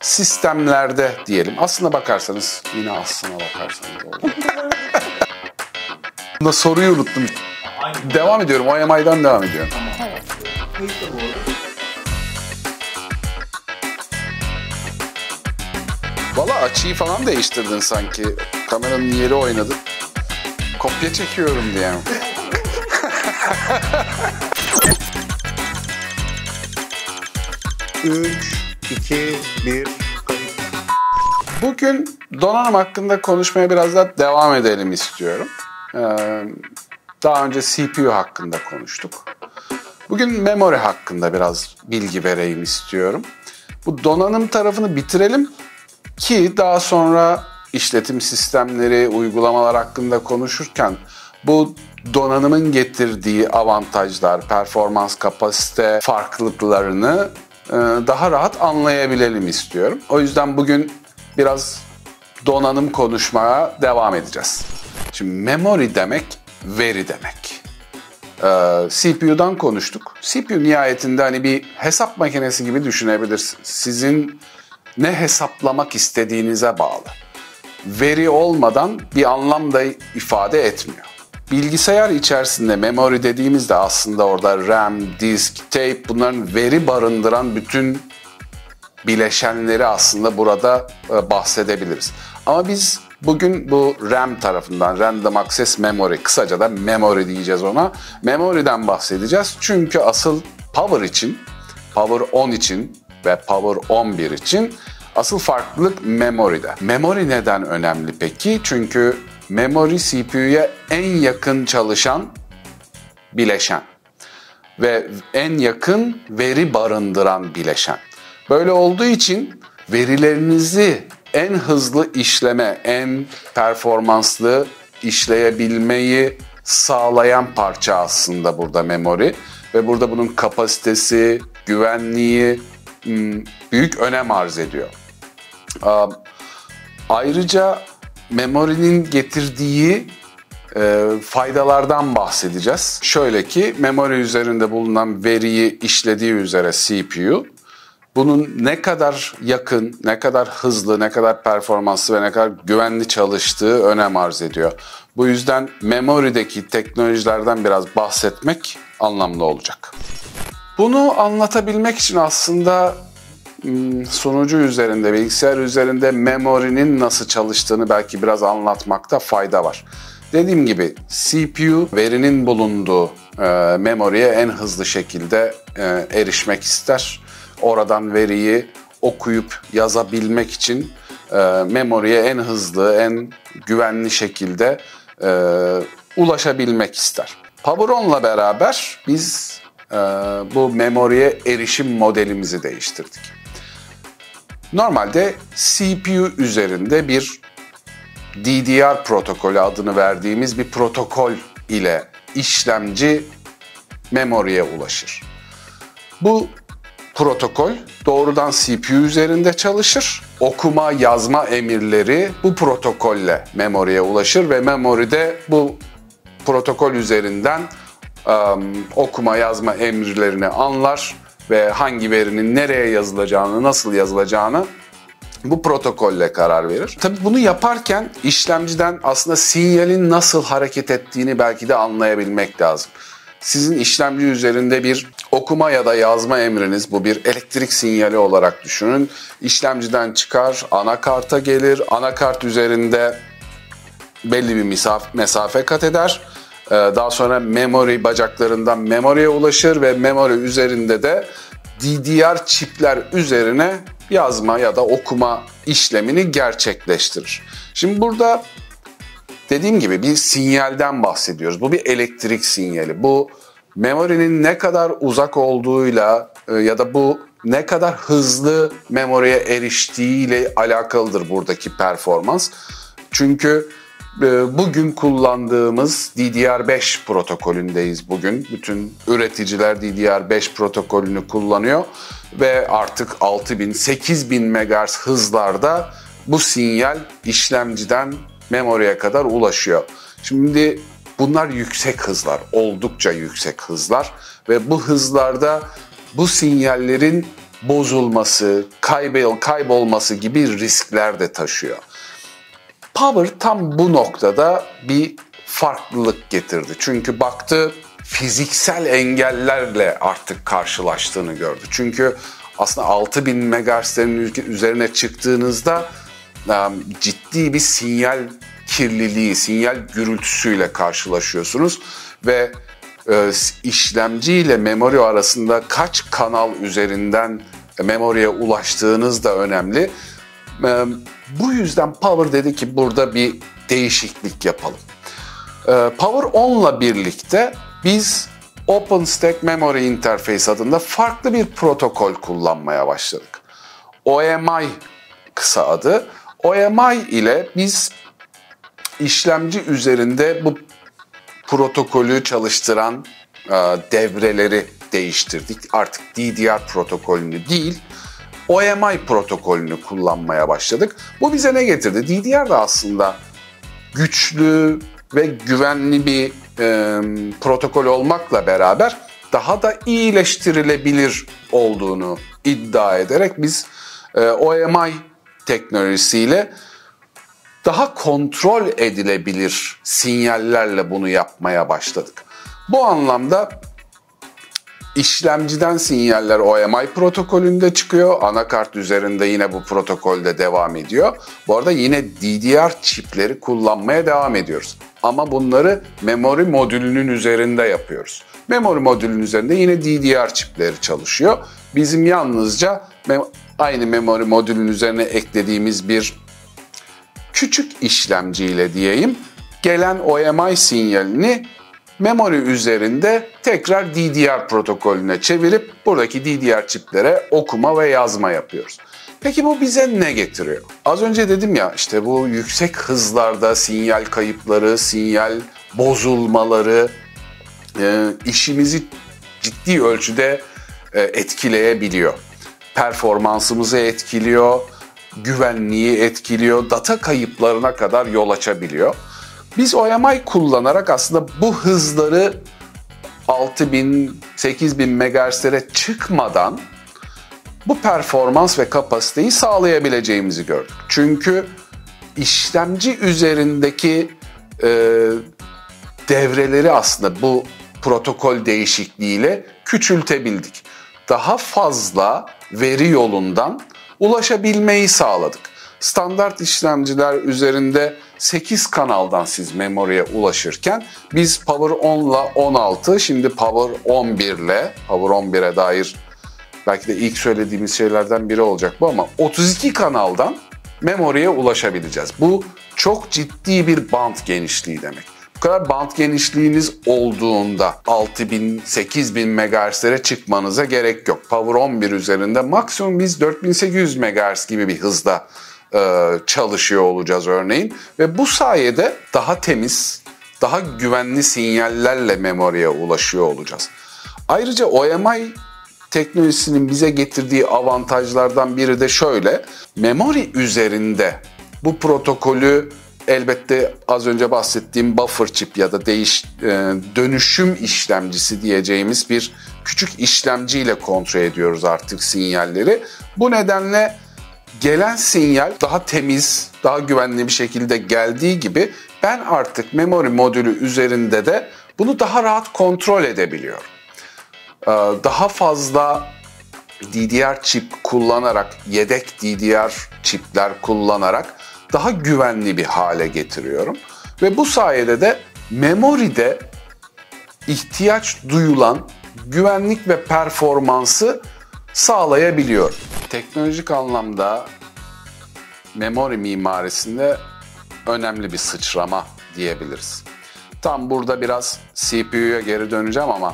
sistemlerde diyelim. Aslına bakarsanız, yine aslına bakarsanız oldu. Bunda soruyu unuttum. Devam ediyorum, OMI'den devam ediyorum. Evet. Valla açıyı falan değiştirdin sanki. Kameranın yeri oynadı. Kopya çekiyorum diye. 3, 2, 1, kayıt. Bugün donanım hakkında konuşmaya biraz daha devam edelim istiyorum. Daha önce CPU hakkında konuştuk. Bugün memory hakkında biraz bilgi vereyim istiyorum. Bu donanım tarafını bitirelim ki daha sonra işletim sistemleri, uygulamalar hakkında konuşurken bu donanımın getirdiği avantajlar, performans, kapasite farklılıklarını daha rahat anlayabilelim istiyorum. O yüzden bugün biraz donanım konuşmaya devam edeceğiz. Şimdi memory demek veri demek. CPU'dan konuştuk. CPU nihayetinde hani bir hesap makinesi gibi düşünebilirsiniz. Sizin ne hesaplamak istediğinize bağlı. Veri olmadan bir anlam da ifade etmiyor. Bilgisayar içerisinde memory dediğimizde aslında orada RAM, disk, tape bunların veri barındıran bütün bileşenleri aslında burada bahsedebiliriz. Ama biz bugün bu RAM tarafından, Random Access Memory, kısaca da memory diyeceğiz ona. Memory'den bahsedeceğiz. Çünkü asıl Power için, Power 10 için ve Power 11 için asıl farklılık memory'de. Memory neden önemli peki? Çünkü memory CPU'ya en yakın çalışan bileşen ve en yakın veri barındıran bileşen. Böyle olduğu için verilerinizi en hızlı işleme, en performanslı işleyebilmeyi sağlayan parça aslında burada memory. Ve burada bunun kapasitesi, güvenliği büyük önem arz ediyor. Ayrıca memory'nin getirdiği faydalardan bahsedeceğiz. Şöyle ki memory üzerinde bulunan veriyi işlediği üzere CPU, bunun ne kadar yakın, ne kadar hızlı, ne kadar performanslı ve ne kadar güvenli çalıştığı önem arz ediyor. Bu yüzden memory'deki teknolojilerden biraz bahsetmek anlamlı olacak. Bunu anlatabilmek için aslında sunucu üzerinde, bilgisayar üzerinde memory'nin nasıl çalıştığını belki biraz anlatmakta fayda var. Dediğim gibi CPU verinin bulunduğu memory'ye en hızlı şekilde erişmek ister. Oradan veriyi okuyup yazabilmek için memory'ye en hızlı, en güvenli şekilde ulaşabilmek ister. Power 10'la beraber biz bu memory'ye erişim modelimizi değiştirdik. Normalde CPU üzerinde bir DDR protokolü adını verdiğimiz bir protokol ile işlemci memory'ye ulaşır. Bu protokol doğrudan CPU üzerinde çalışır. Okuma, yazma emirleri bu protokolle memory'ye ulaşır ve memory'de bu protokol üzerinden okuma, yazma emirlerini anlar ve hangi verinin nereye yazılacağını, nasıl yazılacağını bu protokolle karar verir. Tabii bunu yaparken işlemciden aslında sinyalin nasıl hareket ettiğini belki de anlayabilmek lazım. Sizin işlemci üzerinde bir okuma ya da yazma emriniz, bu bir elektrik sinyali olarak düşünün. İşlemciden çıkar, anakarta gelir. Anakart üzerinde belli bir mesafe kat eder. Daha sonra memory bacaklarından memory'e ulaşır ve memory üzerinde de DDR çipler üzerine yazma ya da okuma işlemini gerçekleştirir. Şimdi burada dediğim gibi bir sinyalden bahsediyoruz. Bu bir elektrik sinyali. Bu memory'nin ne kadar uzak olduğuyla ya da bu ne kadar hızlı memory'e eriştiğiyle alakalıdır buradaki performans. Çünkü bugün kullandığımız DDR5 protokolündeyiz bugün. Bütün üreticiler DDR5 protokolünü kullanıyor ve artık 6000-8000 MHz hızlarda bu sinyal işlemciden memory'e kadar ulaşıyor. Şimdi bunlar yüksek hızlar, oldukça yüksek hızlar ve bu hızlarda bu sinyallerin bozulması, kaybolması gibi riskler de taşıyor. Power tam bu noktada bir farklılık getirdi. Çünkü baktı fiziksel engellerle artık karşılaştığını gördü. Çünkü aslında 6000 MHz'lerin üzerine çıktığınızda ciddi bir sinyal kirliliği, sinyal gürültüsüyle karşılaşıyorsunuz ve işlemci ile memori arasında kaç kanal üzerinden memoriye ulaştığınız da önemli. Bu yüzden Power dedi ki burada bir değişiklik yapalım. Power On'la birlikte biz OpenStack Memory Interface adında farklı bir protokol kullanmaya başladık. OMI kısa adı. OMI ile biz işlemci üzerinde bu protokolü çalıştıran devreleri değiştirdik. Artık DDR protokolünü değil, OMI protokolünü kullanmaya başladık. Bu bize ne getirdi? DDR de aslında güçlü ve güvenli bir protokol olmakla beraber daha da iyileştirilebilir olduğunu iddia ederek biz OMI teknolojisiyle daha kontrol edilebilir sinyallerle bunu yapmaya başladık. Bu anlamda işlemciden sinyaller OMI protokolünde çıkıyor. Anakart üzerinde yine bu protokolde devam ediyor. Bu arada yine DDR çipleri kullanmaya devam ediyoruz. Ama bunları memory modülünün üzerinde yapıyoruz. Memory modülünün üzerinde yine DDR çipleri çalışıyor. Bizim yalnızca aynı memory modülünün üzerine eklediğimiz bir küçük işlemciyle diyeyim, gelen OMI sinyalini memory üzerinde tekrar DDR protokolüne çevirip buradaki DDR çiplere okuma ve yazma yapıyoruz. Peki bu bize ne getiriyor? Az önce dedim ya, işte bu yüksek hızlarda sinyal kayıpları, sinyal bozulmaları işimizi ciddi ölçüde etkileyebiliyor. Performansımızı etkiliyor, güvenliği etkiliyor, data kayıplarına kadar yol açabiliyor. Biz OMI kullanarak aslında bu hızları 6000-8000 MHz'lere çıkmadan bu performans ve kapasiteyi sağlayabileceğimizi gördük. Çünkü işlemci üzerindeki devreleri aslında bu protokol değişikliğiyle küçültebildik. Daha fazla veri yolundan ulaşabilmeyi sağladık. Standart işlemciler üzerinde 8 kanaldan siz memoriye ulaşırken biz Power 10'la 16, şimdi Power 11'le, Power 11'e dair belki de ilk söylediğimiz şeylerden biri olacak bu ama 32 kanaldan memoriye ulaşabileceğiz. Bu çok ciddi bir band genişliği demek. Bu kadar band genişliğiniz olduğunda 6000-8000 MHz'lere çıkmanıza gerek yok. Power 11 üzerinde maksimum biz 4800 MHz gibi bir hızda çalışıyor olacağız örneğin. Ve bu sayede daha temiz, daha güvenli sinyallerle memoriye ulaşıyor olacağız. Ayrıca OMI teknolojisinin bize getirdiği avantajlardan biri de şöyle. Memory üzerinde bu protokolü elbette az önce bahsettiğim buffer chip ya da dönüşüm işlemcisi diyeceğimiz bir küçük işlemciyle kontrol ediyoruz artık sinyalleri. Bu nedenle gelen sinyal daha temiz, daha güvenli bir şekilde geldiği gibi ben artık memory modülü üzerinde de bunu daha rahat kontrol edebiliyorum. Daha fazla DDR çip kullanarak, yedek DDR çipler kullanarak daha güvenli bir hale getiriyorum. Ve bu sayede de memory'de ihtiyaç duyulan güvenlik ve performansı sağlayabiliyorum. Teknolojik anlamda memory mimarisinde önemli bir sıçrama diyebiliriz. Tam burada biraz CPU'ya geri döneceğim ama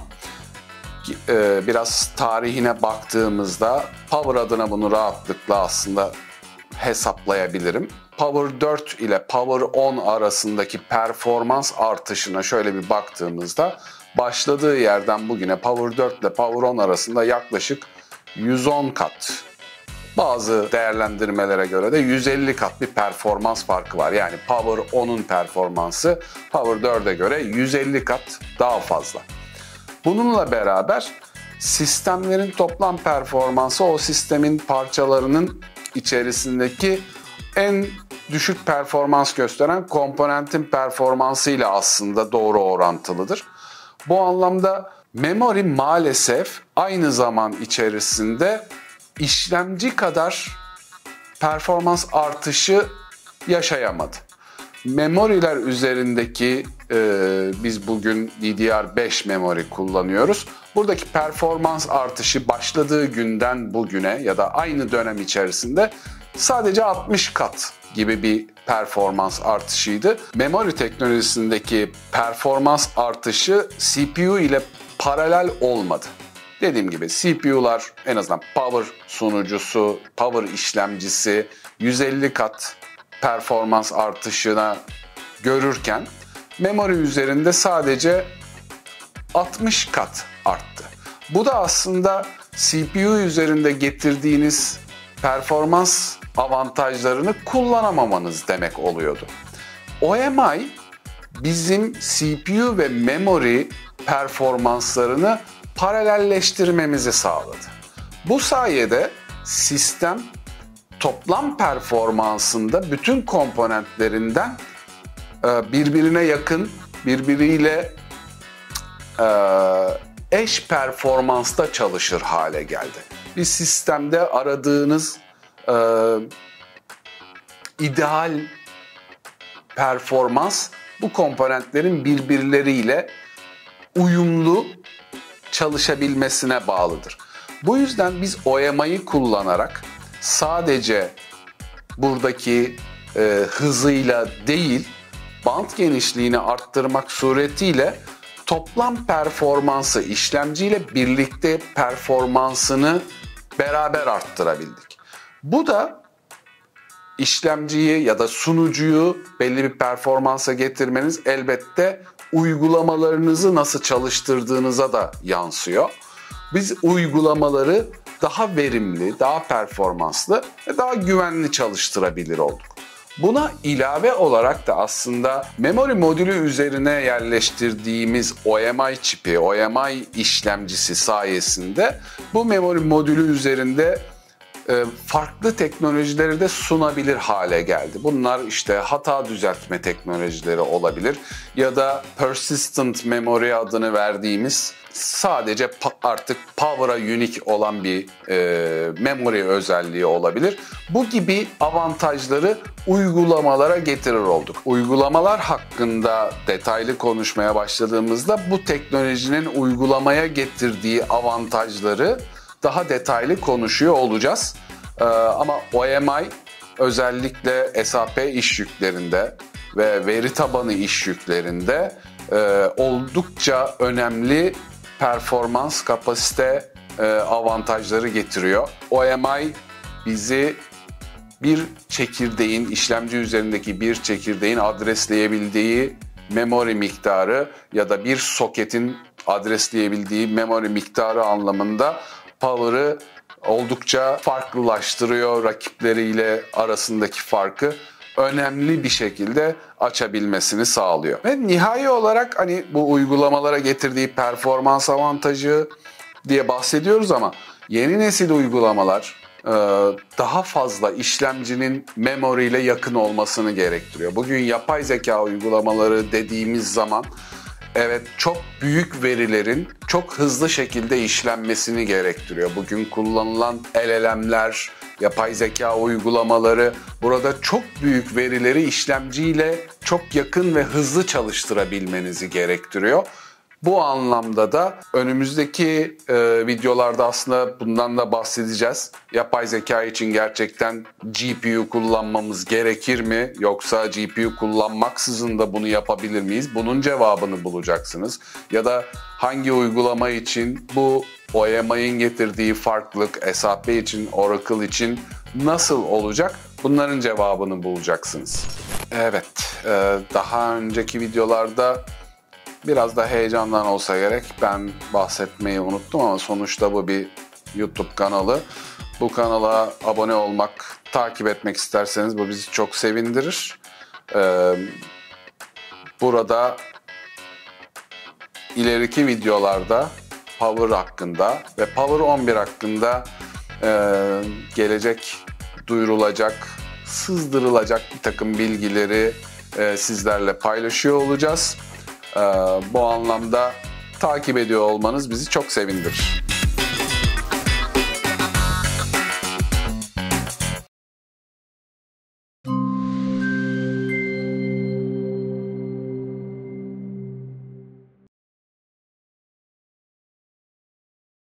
biraz tarihine baktığımızda Power adına bunu rahatlıkla aslında hesaplayabilirim. Power 4 ile Power 10 arasındaki performans artışına şöyle bir baktığımızda başladığı yerden bugüne Power 4 ile Power 10 arasında yaklaşık 110 kat. Bazı değerlendirmelere göre de 150 kat bir performans farkı var. Yani Power 10'un performansı Power 4'e göre 150 kat daha fazla. Bununla beraber sistemlerin toplam performansı o sistemin parçalarının içerisindeki en düşük performans gösteren komponentin performansıyla aslında doğru orantılıdır. Bu anlamda memory maalesef aynı zaman içerisinde işlemci kadar performans artışı yaşayamadı. Memoriler üzerindeki biz bugün DDR5 memory kullanıyoruz. Buradaki performans artışı başladığı günden bugüne ya da aynı dönem içerisinde sadece 60 kat gibi bir performans artışıydı. Memory teknolojisindeki performans artışı CPU ile paralel olmadı. Dediğim gibi CPU'lar en azından power sunucusu, power işlemcisi 150 kat performans artışına görürken memory üzerinde sadece 60 kat arttı. Bu da aslında CPU üzerinde getirdiğiniz performans avantajlarını kullanamamanız demek oluyordu. OMI bizim CPU ve memory performanslarını paralelleştirmemizi sağladı. Bu sayede sistem toplam performansında bütün komponentlerinden birbirine yakın, birbiriyle eş performansta çalışır hale geldi. Bir sistemde aradığınız ideal performans bu komponentlerin birbirleriyle uyumlu çalışabilmesine bağlıdır. Bu yüzden biz OMI'yi kullanarak sadece buradaki hızıyla değil, band genişliğini arttırmak suretiyle toplam performansı, işlemciyle birlikte performansını beraber arttırabildik. Bu da işlemciyi ya da sunucuyu belli bir performansa getirmeniz elbette uygulamalarınızı nasıl çalıştırdığınıza da yansıyor. Biz uygulamaları daha verimli, daha performanslı ve daha güvenli çalıştırabilir olduk. Buna ilave olarak da aslında memory modülü üzerine yerleştirdiğimiz OMI çipi, OMI işlemcisi sayesinde bu memory modülü üzerinde farklı teknolojileri de sunabilir hale geldi. Bunlar işte hata düzeltme teknolojileri olabilir ya da persistent memory adını verdiğimiz sadece artık power'a unique olan bir memory özelliği olabilir. Bu gibi avantajları uygulamalara getirir olduk. Uygulamalar hakkında detaylı konuşmaya başladığımızda bu teknolojinin uygulamaya getirdiği avantajları daha detaylı konuşuyor olacağız. Ama OMI özellikle SAP iş yüklerinde ve veri tabanı iş yüklerinde oldukça önemli performans, kapasite avantajları getiriyor. OMI bizi bir çekirdeğin, işlemci üzerindeki bir çekirdeğin adresleyebildiği memory miktarı ya da bir soketin adresleyebildiği memory miktarı anlamında power'ı oldukça farklılaştırıyor, rakipleriyle arasındaki farkı önemli bir şekilde açabilmesini sağlıyor. Ve nihai olarak hani bu uygulamalara getirdiği performans avantajı diye bahsediyoruz ama yeni nesil uygulamalar daha fazla işlemcinin memory ile yakın olmasını gerektiriyor. Bugün yapay zeka uygulamaları dediğimiz zaman evet çok büyük verilerin çok hızlı şekilde işlenmesini gerektiriyor. Bugün kullanılan LLM'ler, yapay zeka uygulamaları burada çok büyük verileri işlemciyle çok yakın ve hızlı çalıştırabilmenizi gerektiriyor. Bu anlamda da önümüzdeki videolarda aslında bundan da bahsedeceğiz. Yapay zeka için gerçekten GPU kullanmamız gerekir mi? Yoksa GPU kullanmaksızın da bunu yapabilir miyiz? Bunun cevabını bulacaksınız. Ya da hangi uygulama için bu OMI'nin getirdiği farklılık, SAP için, Oracle için nasıl olacak? Bunların cevabını bulacaksınız. Evet, daha önceki videolarda biraz da heyecandan olsa gerek ben bahsetmeyi unuttum ama sonuçta bu bir YouTube kanalı. Bu kanala abone olmak, takip etmek isterseniz bu bizi çok sevindirir. Burada ileriki videolarda Power hakkında ve Power 11 hakkında gelecek duyurulacak, sızdırılacak bir takım bilgileri sizlerle paylaşıyor olacağız. Bu anlamda takip ediyor olmanız bizi çok sevindirir.